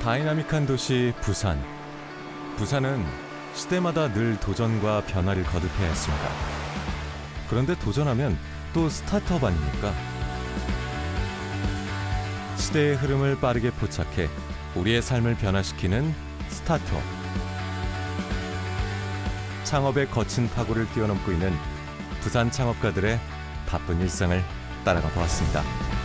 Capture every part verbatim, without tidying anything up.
다이나믹한 도시 부산. 부산은 시대마다 늘 도전과 변화를 거듭해야 했습니다. 그런데 도전하면 또 스타트업 아닙니까? 시대의 흐름을 빠르게 포착해 우리의 삶을 변화시키는 스타트업. 창업의 거친 파고를 뛰어넘고 있는 부산 창업가들의 바쁜 일상을 따라가 보았습니다.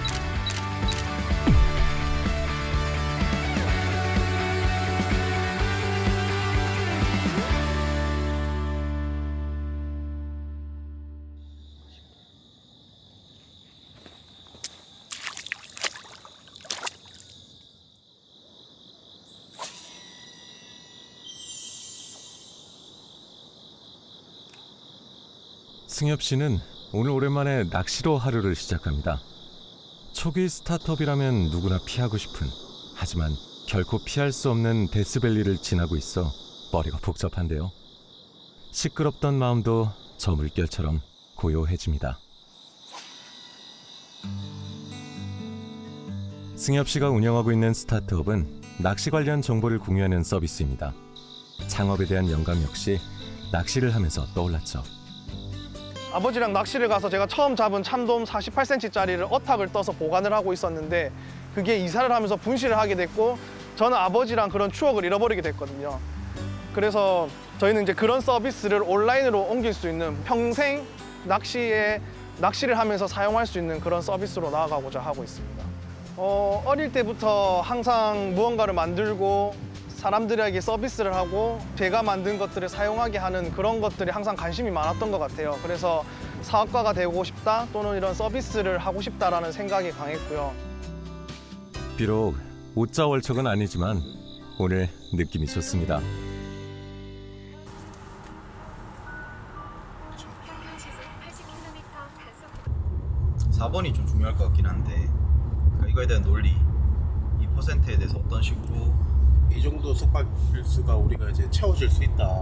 승엽 씨는 오늘 오랜만에 낚시로 하루를 시작합니다. 초기 스타트업이라면 누구나 피하고 싶은, 하지만 결코 피할 수 없는 데스밸리를 지나고 있어 머리가 복잡한데요. 시끄럽던 마음도 저 물결처럼 고요해집니다. 승엽 씨가 운영하고 있는 스타트업은 낚시 관련 정보를 공유하는 서비스입니다. 창업에 대한 영감 역시 낚시를 하면서 떠올랐죠. 아버지랑 낚시를 가서 제가 처음 잡은 참돔 사십팔 센티미터짜리를 어탁을 떠서 보관을 하고 있었는데 그게 이사를 하면서 분실을 하게 됐고 저는 아버지랑 그런 추억을 잃어버리게 됐거든요. 그래서 저희는 이제 그런 서비스를 온라인으로 옮길 수 있는 평생 낚시에 낚시를 하면서 사용할 수 있는 그런 서비스로 나아가고자 하고 있습니다. 어, 어릴 때부터 항상 무언가를 만들고 사람들에게 서비스를 하고 제가 만든 것들을 사용하게 하는 그런 것들이 항상 관심이 많았던 것 같아요. 그래서 사업가가 되고 싶다 또는 이런 서비스를 하고 싶다라는 생각이 강했고요. 비록 오자월척은 아니지만 오늘 느낌이 좋습니다. 사 번이 좀 중요할 것 같긴 한데 그러니까 이거에 대한 논리, 이 퍼센트에 대해서 어떤 식으로 이 정도 숙박 필수가 우리가 이제 채워질 수 있다.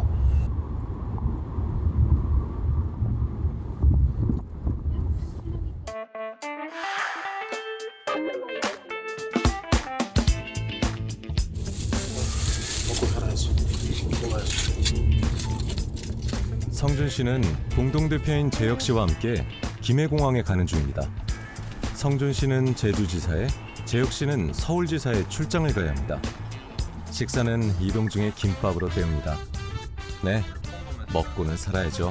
먹고 살아야지. 먹어야지. 성준 씨는 공동대표인 재혁 씨와 함께 김해공항에 가는 중입니다. 성준 씨는 제주지사에, 재혁 씨는 서울지사에 출장을 가야 합니다. 식사는 이동 중에 김밥으로 때웁니다. 네, 먹고는 살아야죠.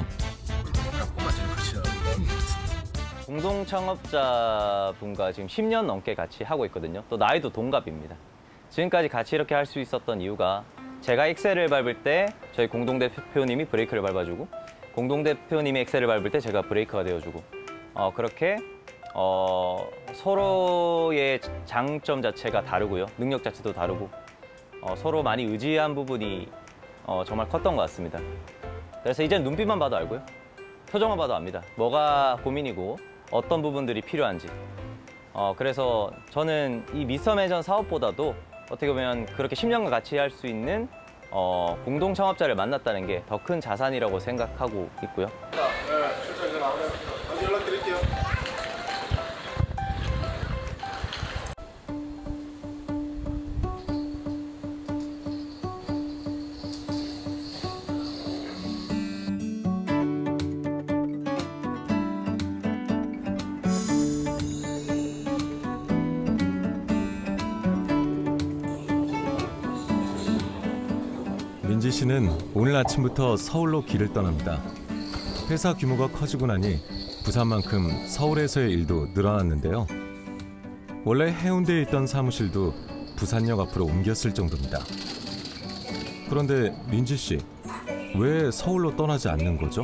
공동 창업자분과 지금 십 년 넘게 같이 하고 있거든요. 또 나이도 동갑입니다. 지금까지 같이 이렇게 할 수 있었던 이유가 제가 엑셀을 밟을 때 저희 공동대표님이 브레이크를 밟아주고 공동대표님이 엑셀을 밟을 때 제가 브레이크가 되어주고 어, 그렇게 어, 서로의 장점 자체가 다르고요. 능력 자체도 다르고 어, 서로 많이 의지한 부분이 어, 정말 컸던 것 같습니다. 그래서 이제 눈빛만 봐도 알고요. 표정만 봐도 압니다. 뭐가 고민이고 어떤 부분들이 필요한지. 어, 그래서 저는 이 미서매전 사업보다도 어떻게 보면 그렇게 십 년간 같이 할 수 있는 어, 공동 창업자를 만났다는 게 더 큰 자산이라고 생각하고 있고요. 네, 출장 이제 나오면 다시 연락드릴게요. 민지 씨는 오늘 아침부터 서울로 길을 떠납니다. 회사 규모가 커지고 나니 부산만큼 서울에서의 일도 늘어났는데요. 원래 해운대에 있던 사무실도 부산역 앞으로 옮겼을 정도입니다. 그런데 민지 씨, 왜 서울로 떠나지 않는 거죠?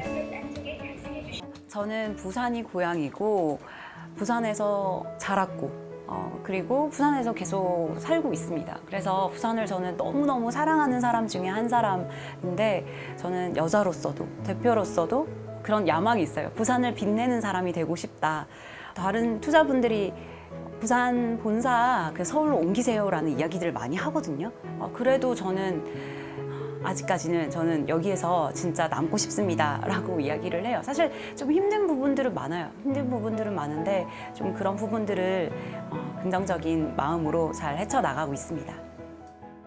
저는 부산이 고향이고 부산에서 자랐고 어, 그리고 부산에서 계속 살고 있습니다. 그래서 부산을 저는 너무너무 사랑하는 사람 중에 한 사람인데 저는 여자로서도 대표로서도 그런 야망이 있어요. 부산을 빛내는 사람이 되고 싶다. 다른 투자분들이 부산 본사 그 서울로 옮기세요라는 이야기들을 많이 하거든요. 어, 그래도 저는 아직까지는 저는 여기에서 진짜 남고 싶습니다라고 이야기를 해요. 사실 좀 힘든 부분들은 많아요. 힘든 부분들은 많은데 좀 그런 부분들을 어, 긍정적인 마음으로 잘 헤쳐나가고 있습니다.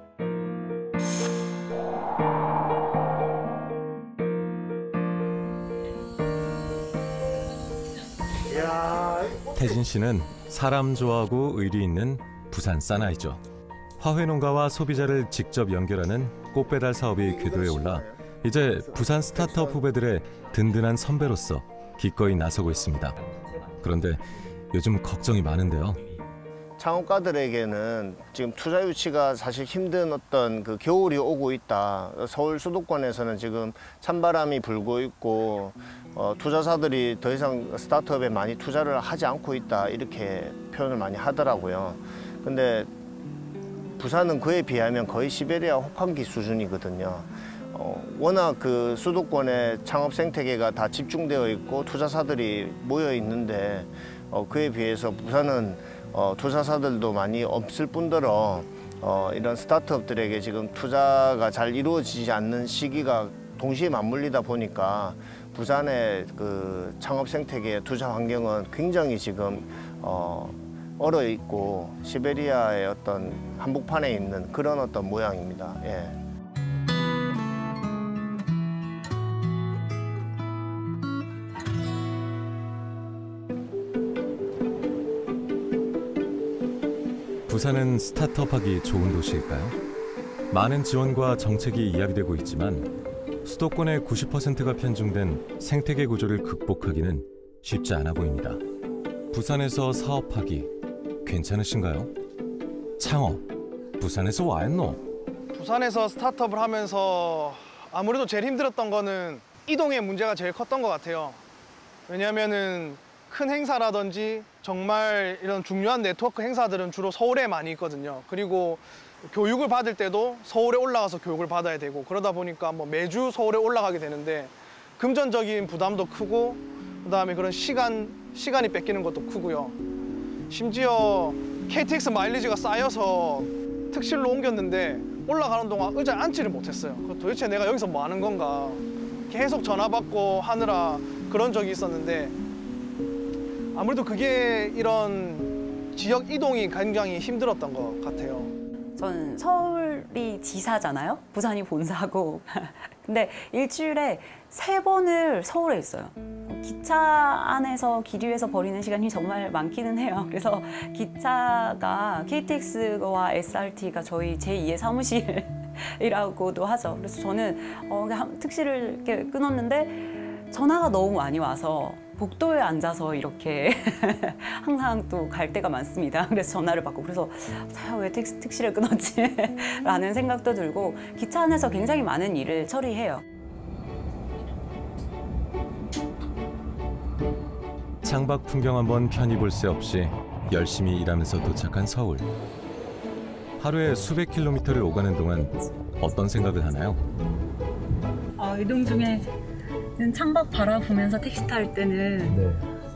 태진 씨는 사람 좋아하고 의리 있는 부산 사나이죠. 화훼 농가와 소비자를 직접 연결하는 꽃 배달 사업이 궤도에 올라 이제 부산 스타트업 후배들의 든든한 선배로서 기꺼이 나서고 있습니다. 그런데 요즘 걱정이 많은데요. 창업가들에게는 지금 투자 유치가 사실 힘든 어떤 그 겨울이 오고 있다. 서울 수도권에서는 지금 찬바람이 불고 있고 어, 투자사들이 더 이상 스타트업에 많이 투자를 하지 않고 있다. 이렇게 표현을 많이 하더라고요. 근데 부산은 그에 비하면 거의 시베리아 혹한기 수준이거든요. 어, 워낙 그 수도권에 창업 생태계가 다 집중되어 있고 투자사들이 모여 있는데 어, 그에 비해서 부산은 어, 투자사들도 많이 없을 뿐더러 어, 이런 스타트업들에게 지금 투자가 잘 이루어지지 않는 시기가 동시에 맞물리다 보니까 부산의 그 창업 생태계의 투자 환경은 굉장히 지금 어, 얼어 있고 시베리아의 어떤 한복판에 있는 그런 어떤 모양입니다. 예. 부산은 스타트업하기 좋은 도시일까요? 많은 지원과 정책이 이야기되고 있지만 수도권의 구십 퍼센트가 편중된 생태계 구조를 극복하기는 쉽지 않아 보입니다. 부산에서 사업하기 괜찮으신가요? 창업, 부산에서 와였노? 부산에서 스타트업을 하면서 아무래도 제일 힘들었던 거는 이동의 문제가 제일 컸던 것 같아요. 왜냐하면은 큰 행사라든지 정말 이런 중요한 네트워크 행사들은 주로 서울에 많이 있거든요. 그리고 교육을 받을 때도 서울에 올라가서 교육을 받아야 되고 그러다 보니까 뭐 매주 서울에 올라가게 되는데 금전적인 부담도 크고 그다음에 그런 시간, 시간이 뺏기는 것도 크고요. 심지어 케이티엑스 마일리지가 쌓여서 특실로 옮겼는데 올라가는 동안 의자에 앉지를 못했어요. 도대체 내가 여기서 뭐 하는 건가. 계속 전화 받고 하느라 그런 적이 있었는데 아무래도 그게 이런 지역 이동이 굉장히 힘들었던 것 같아요. 저는 서울이 지사잖아요. 부산이 본사고. 근데 일주일에 세 번을 서울에 있어요. 기차 안에서 길 위에서 버리는 시간이 정말 많기는 해요. 그래서 기차가 케이티엑스와 에스알티가 저희 제이의 사무실이라고도 하죠. 그래서 저는 어, 특실을 이렇게 끊었는데 전화가 너무 많이 와서 복도에 앉아서 이렇게 항상 또 갈 때가 많습니다. 그래서 전화를 받고 그래서 왜 택시, 택시를 끊었지? 라는 생각도 들고 기차 안에서 굉장히 많은 일을 처리해요. 창밖 풍경 한번 편히 볼 새 없이 열심히 일하면서 도착한 서울. 하루에 수백 킬로미터를 오가는 동안 어떤 생각을 하나요? 어, 이동 중에 창밖 바라보면서 택시 탈 때는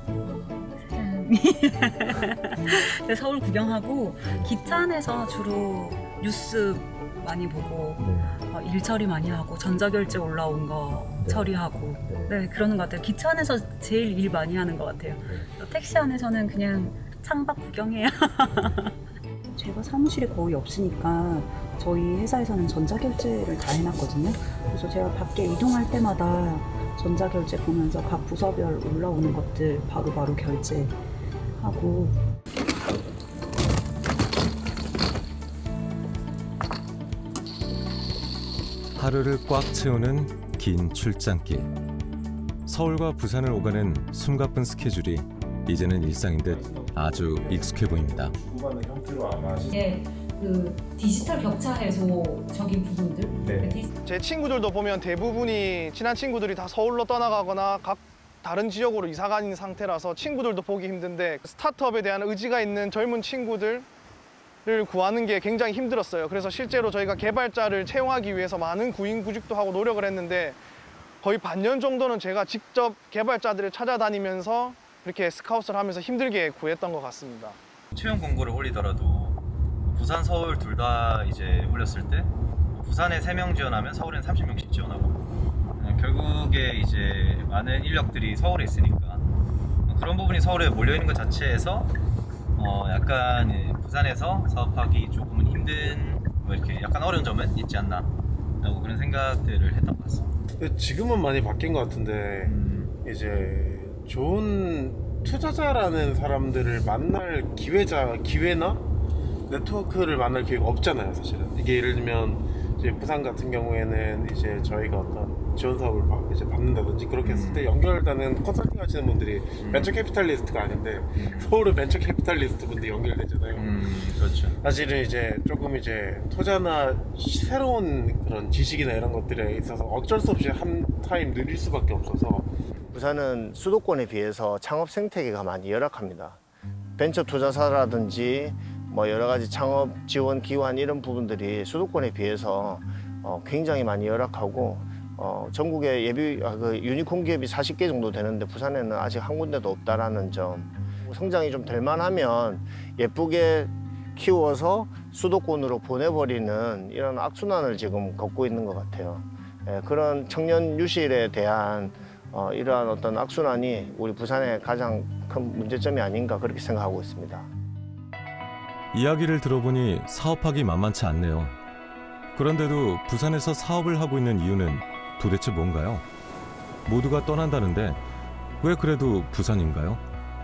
네. 서울 구경하고 기차 안에서 주로 뉴스 많이 보고 네. 어, 일 처리 많이 하고 전자결제 올라온 거 네. 처리하고 네. 네 그러는 것 같아요. 기차 안에서 제일 일 많이 하는 것 같아요. 네. 택시 안에서는 그냥 창밖 구경해요. 제가 사무실에 거의 없으니까 저희 회사에서는 전자결제를 다 해놨거든요. 그래서 제가 밖에 이동할 때마다 전자결제 보면서 각 부서별 올라오는 것들 바로바로 바로 결제하고. 하루를 꽉 채우는 긴 출장길. 서울과 부산을 오가는 숨가쁜 스케줄이 이제는 일상인 듯 아주 익숙해 보입니다. 네, 그 디지털 격차 해소적인 부분들. 네. 제 친구들도 보면 대부분이 친한 친구들이 다 서울로 떠나가거나 각 다른 지역으로 이사 가는 상태라서 친구들도 보기 힘든데 스타트업에 대한 의지가 있는 젊은 친구들을 구하는 게 굉장히 힘들었어요. 그래서 실제로 저희가 개발자를 채용하기 위해서 많은 구인구직도 하고 노력을 했는데 거의 반년 정도는 제가 직접 개발자들을 찾아다니면서 이렇게 스카웃을 하면서 힘들게 구했던 것 같습니다. 채용 공고를 올리더라도 부산, 서울 둘 다 이제 올렸을 때 부산에 세 명 지원하면 서울엔 삼십 명씩 지원하고 결국에 이제 많은 인력들이 서울에 있으니까 그런 부분이 서울에 몰려있는 것 자체에서 어 약간 부산에서 사업하기 조금은 힘든 뭐 이렇게 약간 어려운 점은 있지 않나 라고 그런 생각들을 했던 것 같습니다. 지금은 많이 바뀐 것 같은데 음. 이제 좋은 투자자라는 사람들을 만날 기회자, 기회나 네트워크를 만날 기회가 없잖아요, 사실은. 이게 예를 들면 이제 부산 같은 경우에는 이제 저희가 어떤 지원 사업을 받, 이제 받는다든지 그렇게 했을 때 연결되는 컨설팅 하시는 분들이 음. 벤처 캐피탈리스트가 아닌데 음. 서울은 벤처 캐피탈리스트 분들이 연결되잖아요. 음, 그렇죠. 사실은 이제 조금 이제 투자나 새로운 그런 지식이나 이런 것들에 있어서 어쩔 수 없이 한 타임 느릴 수밖에 없어서 부산은 수도권에 비해서 창업 생태계가 많이 열악합니다. 벤처 투자사라든지 뭐 여러 가지 창업 지원 기관 이런 부분들이 수도권에 비해서 어 굉장히 많이 열악하고 어 전국에 예비 아 그 유니콘 기업이 사십 개 정도 되는데 부산에는 아직 한 군데도 없다라는 점. 성장이 좀 될 만하면 예쁘게 키워서 수도권으로 보내버리는 이런 악순환을 지금 걷고 있는 것 같아요. 예, 그런 청년 유실에 대한 어, 이러한 어떤 악순환이 우리 부산의 가장 큰 문제점이 아닌가 그렇게 생각하고 있습니다. 이야기를 들어보니 사업하기 만만치 않네요. 그런데도 부산에서 사업을 하고 있는 이유는 도대체 뭔가요? 모두가 떠난다는데 왜 그래도 부산인가요?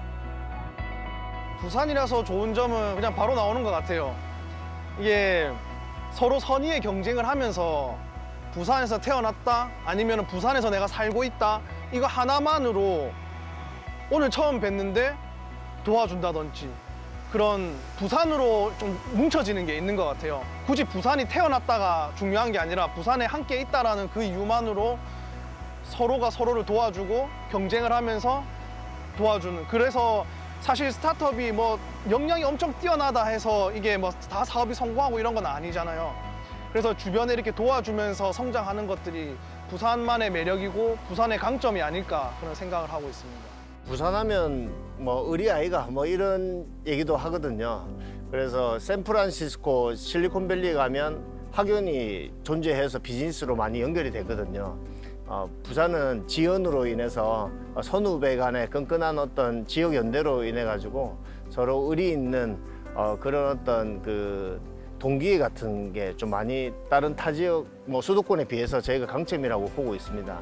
부산이라서 좋은 점은 그냥 바로 나오는 것 같아요. 이게 서로 선의의 경쟁을 하면서 부산에서 태어났다 아니면 부산에서 내가 살고 있다 이거 하나만으로 오늘 처음 뵀는데 도와준다든지 그런 부산으로 좀 뭉쳐지는 게 있는 것 같아요. 굳이 부산이 태어났다가 중요한 게 아니라 부산에 함께 있다라는 그 이유만으로 서로가 서로를 도와주고 경쟁을 하면서 도와주는. 그래서 사실 스타트업이 뭐 역량이 엄청 뛰어나다 해서 이게 뭐 다 사업이 성공하고 이런 건 아니잖아요. 그래서 주변에 이렇게 도와주면서 성장하는 것들이 부산만의 매력이고 부산의 강점이 아닐까 그런 생각을 하고 있습니다. 부산하면 뭐 의리 아이가 뭐 이런 얘기도 하거든요. 그래서 샌프란시스코 실리콘밸리에 가면 학연이 존재해서 비즈니스로 많이 연결이 되거든요. 어, 부산은 지연으로 인해서 선후배 간의 끈끈한 어떤 지역 연대로 인해 가지고 서로 의리 있는 어, 그런 어떤 그 동기 같은 게 좀 많이 다른 타 지역 뭐 수도권에 비해서 저희가 강점이라고 보고 있습니다.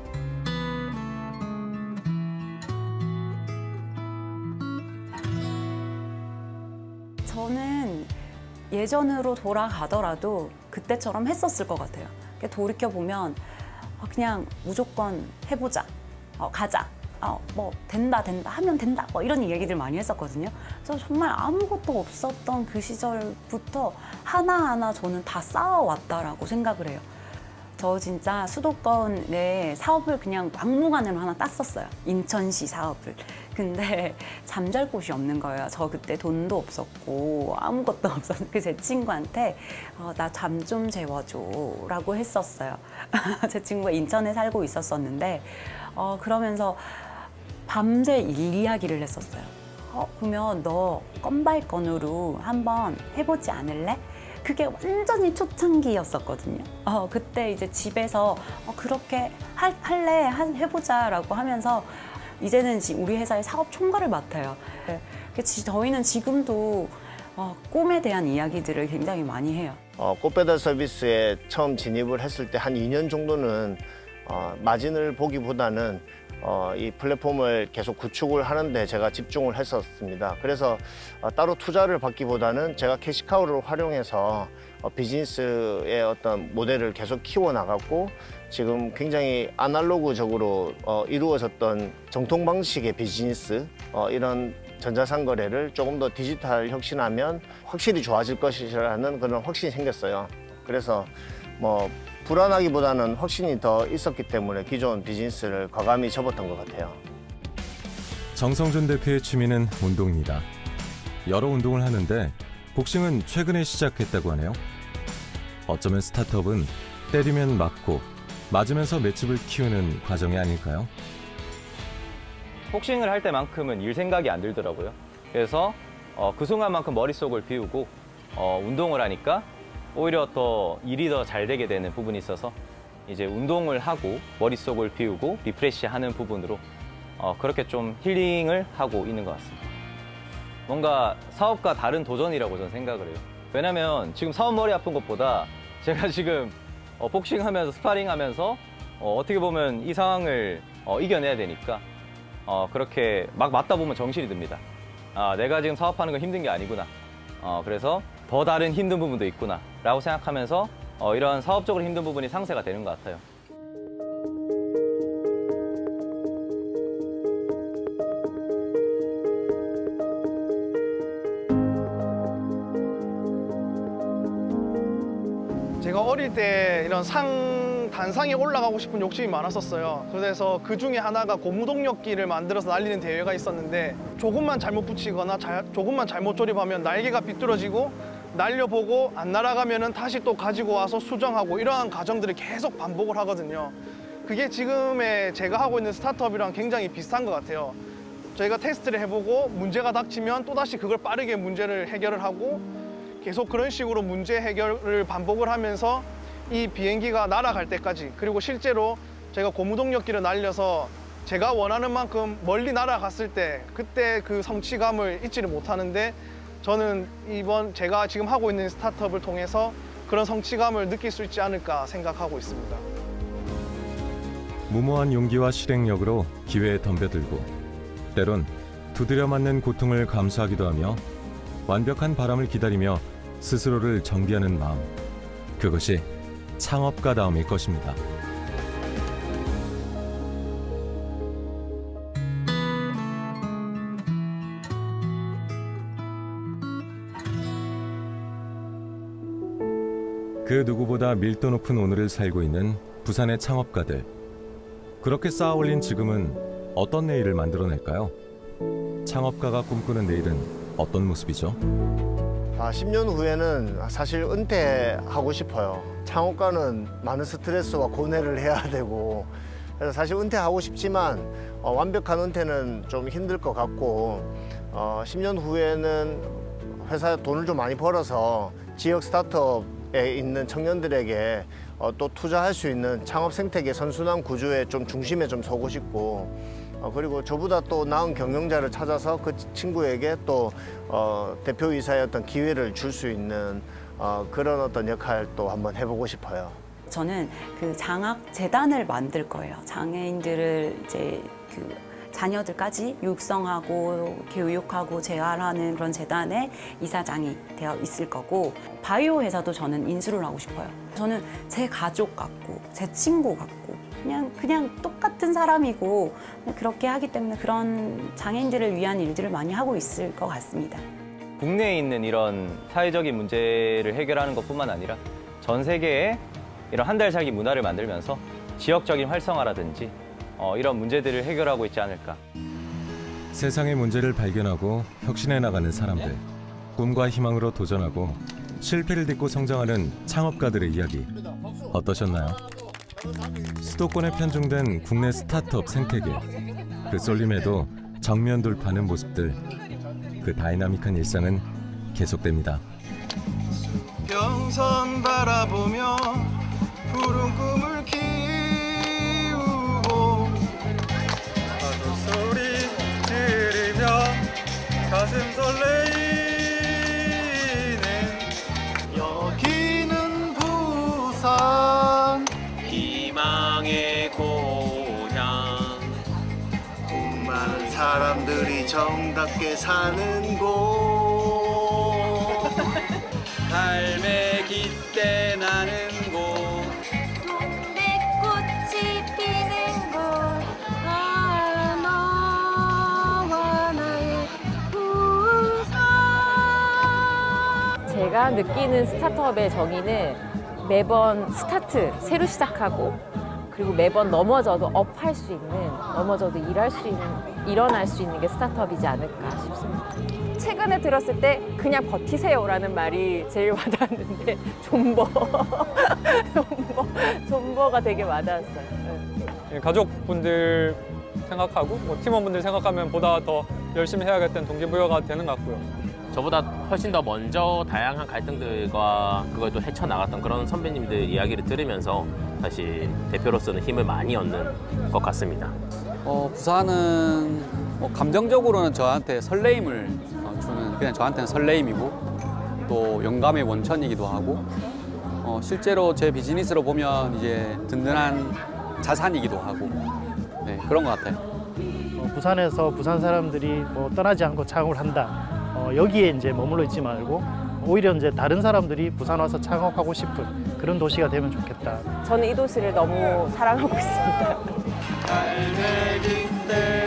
저는 예전으로 돌아가더라도 그때처럼 했었을 것 같아요. 돌이켜보면 그냥 무조건 해보자, 어, 가자, 어, 뭐 된다 된다 하면 된다 뭐 이런 얘기들 많이 했었거든요. 그래서 정말 아무것도 없었던 그 시절부터 하나하나 저는 다 쌓아왔다라고 생각을 해요. 저 진짜 수도권에 사업을 그냥 막무가내로 하나 땄었어요. 인천시 사업을. 근데 잠잘 곳이 없는 거예요. 저 그때 돈도 없었고 아무것도 없었는데 그 제 친구한테 어, 나 잠 좀 재워줘 라고 했었어요. 제 친구가 인천에 살고 있었었는데 어, 그러면서 밤새 일 이야기를 했었어요. 어, 그러면 너 건발건으로 한번 해보지 않을래? 그게 완전히 초창기였었거든요. 어, 그때 이제 집에서 어, 그렇게 할, 할래? 하, 해보자라고 하면서 이제는 우리 회사의 사업 총괄을 맡아요. 저희는 지금도 어, 꿈에 대한 이야기들을 굉장히 많이 해요. 어, 꽃배달 서비스에 처음 진입을 했을 때 한 이 년 정도는 어, 마진을 보기보다는 어, 이 플랫폼을 계속 구축을 하는데 제가 집중을 했었습니다. 그래서 어, 따로 투자를 받기보다는 제가 캐시카우를 활용해서 어, 비즈니스의 어떤 모델을 계속 키워나갔고 지금 굉장히 아날로그적으로 어, 이루어졌던 정통 방식의 비즈니스 어, 이런 전자상거래를 조금 더 디지털 혁신하면 확실히 좋아질 것이라는 그런 확신이 생겼어요. 그래서 뭐 불안하기보다는 확신이 더 있었기 때문에 기존 비즈니스를 과감히 접었던 것 같아요. 정성준 대표의 취미는 운동입니다. 여러 운동을 하는데 복싱은 최근에 시작했다고 하네요. 어쩌면 스타트업은 때리면 맞고 맞으면서 맷집을 키우는 과정이 아닐까요? 복싱을 할 때만큼은 일 생각이 안 들더라고요. 그래서 어, 그 순간만큼 머릿속을 비우고 어, 운동을 하니까 오히려 더 일이 더 잘 되게 되는 부분이 있어서 이제 운동을 하고 머릿속을 비우고 리프레시하는 부분으로 어, 그렇게 좀 힐링을 하고 있는 것 같습니다. 뭔가 사업과 다른 도전이라고 저는 생각을 해요. 왜냐면 지금 사업 머리 아픈 것보다 제가 지금 어, 복싱하면서 스파링하면서 어, 어떻게 보면 이 상황을 어, 이겨내야 되니까 어, 그렇게 막 맞다 보면 정신이 듭니다. 아, 내가 지금 사업하는 건 힘든 게 아니구나. 어, 그래서 더 다른 힘든 부분도 있구나 라고 생각하면서 어, 이런 사업적으로 힘든 부분이 상쇄가 되는 것 같아요. 제가 어릴 때 이런 상, 단상에 올라가고 싶은 욕심이 많았었어요. 그래서 그 중에 하나가 고무동력기를 만들어서 날리는 대회가 있었는데 조금만 잘못 붙이거나 자, 조금만 잘못 조립하면 날개가 비뚤어지고 날려보고 안 날아가면은 다시 또 가지고 와서 수정하고 이러한 과정들을 계속 반복을 하거든요. 그게 지금의 제가 하고 있는 스타트업이랑 굉장히 비슷한 것 같아요. 저희가 테스트를 해보고 문제가 닥치면 또다시 그걸 빠르게 문제를 해결을 하고 계속 그런 식으로 문제 해결을 반복을 하면서 이 비행기가 날아갈 때까지, 그리고 실제로 제가 고무동력기를 날려서 제가 원하는 만큼 멀리 날아갔을 때 그때 그 성취감을 잊지를 못하는데, 저는 이번 제가 지금 하고 있는 스타트업을 통해서 그런 성취감을 느낄 수 있지 않을까 생각하고 있습니다. 무모한 용기와 실행력으로 기회에 덤벼들고 때론 두드려 맞는 고통을 감수하기도 하며 완벽한 바람을 기다리며 스스로를 정비하는 마음, 그것이 창업가다움일 것입니다. 그 누구보다 밀도 높은 오늘을 살고 있는 부산의 창업가들. 그렇게 쌓아 올린 지금은 어떤 내일을 만들어낼까요? 창업가가 꿈꾸는 내일은 어떤 모습이죠? 아, 십 년 후에는 사실 은퇴하고 싶어요. 창업가는 많은 스트레스와 고뇌를 해야 되고, 그래서 사실 은퇴하고 싶지만 어, 완벽한 은퇴는 좀 힘들 것 같고, 어, 십 년 후에는 회사에 돈을 좀 많이 벌어서 지역 스타트업에 있는 청년들에게 어, 또 투자할 수 있는 창업 생태계 선순환 구조의 좀 중심에 좀 서고 싶고, 어, 그리고 저보다 또 나은 경영자를 찾아서 그 친구에게 또 어, 대표이사의 어떤 기회를 줄 수 있는 어, 그런 어떤 역할도 한번 해보고 싶어요. 저는 그 장학재단을 만들 거예요. 장애인들을 이제 그 자녀들까지 육성하고 교육하고 재활하는 그런 재단의 이사장이 되어 있을 거고, 바이오 회사도 저는 인수를 하고 싶어요. 저는 제 가족 같고 제 친구 같고 그냥 그냥 똑같은 사람이고, 그렇게 하기 때문에 그런 장애인들을 위한 일들을 많이 하고 있을 것 같습니다. 국내에 있는 이런 사회적인 문제를 해결하는 것뿐만 아니라 전 세계에 이런 한 달 살기 문화를 만들면서 지역적인 활성화라든지 어, 이런 문제들을 해결하고 있지 않을까. 세상의 문제를 발견하고 혁신해 나가는 사람들, 꿈과 희망으로 도전하고 실패를 딛고 성장하는 창업가들의 이야기 어떠셨나요? 수도권에 편중된 국내 스타트업 생태계, 그 쏠림에도 정면 돌파하는 모습들, 그 다이나믹한 일상은 계속됩니다. 수평선 바라보며 푸른 꿈을 키우고 파도 소리 들으며 가슴 설레이는 여기는 부산 희망의 고향, 돈 많은 사람들이 정답게 사는 곳 갈매기 때 나는 곳 동백꽃이 피는 곳 아, 너와 나의 부산. 제가 느끼는 스타트업의 정의는 매번 스타트, 새로 시작하고, 그리고 매번 넘어져도 업할 수 있는, 넘어져도 일할 수 있는, 일어날 수 있는 게 스타트업이지 않을까 싶습니다. 최근에 들었을 때 그냥 버티세요라는 말이 제일 와닿았는데, 존버, 존버, 존버가 되게 와닿았어요. 네. 가족분들 생각하고 뭐 팀원분들 생각하면 보다 더 열심히 해야겠다는 동기부여가 되는 것 같고요. 저보다 훨씬 더 먼저 다양한 갈등들과 그걸 또 헤쳐나갔던 그런 선배님들 이야기를 들으면서 사실 대표로서는 힘을 많이 얻는 것 같습니다. 어, 부산은 뭐 감정적으로는 저한테 설레임을 주는, 그냥 저한테는 설레임이고 또 영감의 원천이기도 하고, 어, 실제로 제 비즈니스로 보면 이제 든든한 자산이기도 하고, 네, 그런 것 같아요. 어, 부산에서 부산 사람들이 뭐 떠나지 않고 창업을 한다. 어, 여기에 이제 머물러 있지 말고 오히려 이제 다른 사람들이 부산 와서 창업하고 싶은 그런 도시가 되면 좋겠다. 저는 이 도시를 너무 사랑하고 있습니다.